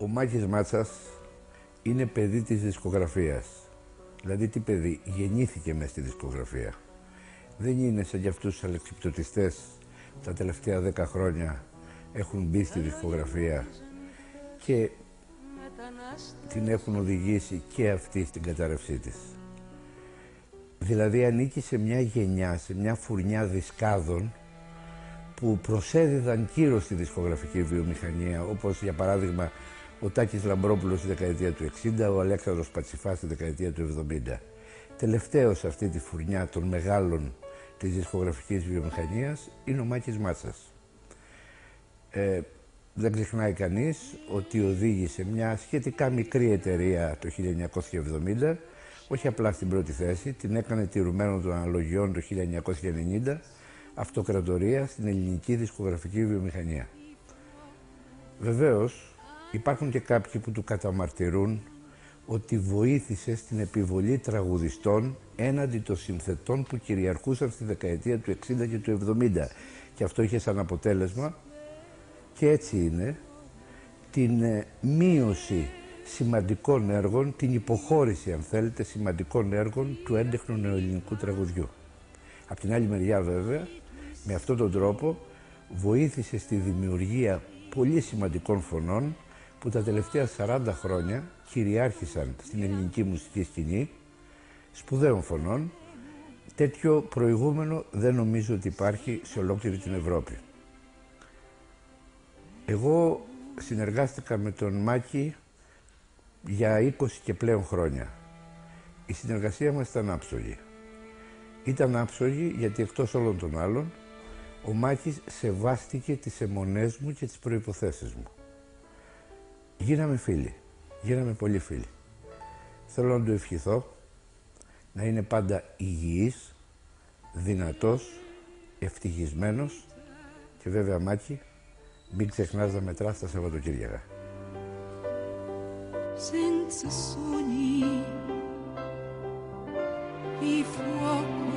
Ο Μάκης Μάτσας είναι παιδί της δισκογραφίας. Δηλαδή τι παιδί, γεννήθηκε μες στη δισκογραφία. Δεν είναι σαν για αυτούς τους αλεξιπτωτιστές που τα τελευταία 10 χρόνια έχουν μπει στη δισκογραφία και την έχουν οδηγήσει και αυτή στην κατάρρευσή της. Δηλαδή ανήκει σε μια γενιά, σε μια φουρνιά δισκάδων που προσέδιδαν κύρος στη δισκογραφική βιομηχανία, όπως για παράδειγμα ο Τάκης Λαμπρόπουλος στη δεκαετία του 60, ο Αλέξανδρος Πατσιφάς στη δεκαετία του 70. Τελευταίος σε αυτή τη φουρνιά των μεγάλων της δισκογραφικής βιομηχανίας είναι ο Μάκης Μάτσας. Δεν ξεχνάει κανείς ότι οδήγησε μια σχετικά μικρή εταιρεία το 1970, όχι απλά στην πρώτη θέση, την έκανε τηρουμένο των αναλογιών το 1990, αυτοκρατορία στην ελληνική δισκογραφική βιομηχανία. Βεβαίως, υπάρχουν και κάποιοι που του καταμαρτυρούν ότι βοήθησε στην επιβολή τραγουδιστών έναντι των συνθετών που κυριαρχούσαν στη δεκαετία του 60 και του 70. Και αυτό είχε σαν αποτέλεσμα, και έτσι είναι, την μείωση σημαντικών έργων, την υποχώρηση, αν θέλετε, σημαντικών έργων του έντεχνου νεοελληνικού τραγουδιού. Απ' την άλλη μεριά, βέβαια, με αυτόν τον τρόπο βοήθησε στη δημιουργία πολύ σημαντικών φωνών που τα τελευταία 40 χρόνια κυριάρχησαν στην ελληνική μουσική σκηνή, σπουδαίων φωνών. Τέτοιο προηγούμενο δεν νομίζω ότι υπάρχει σε ολόκληρη την Ευρώπη. Εγώ συνεργάστηκα με τον Μάκη για 20 και πλέον χρόνια. Η συνεργασία μας ήταν άψογη. Ήταν άψογη γιατί εκτός όλων των άλλων, ο Μάκης σεβάστηκε τις αιμονές μου και τις προϋποθέσεις μου. Γίναμε φίλοι, γίναμε πολύ φίλοι. Θέλω να του ευχηθώ να είναι πάντα υγιής, δυνατός, ευτυχισμένος και βέβαια, Μάκη, μην ξεχνάς να μετράς τα Σαββατοκύριακα. Senza sogni, di fuoco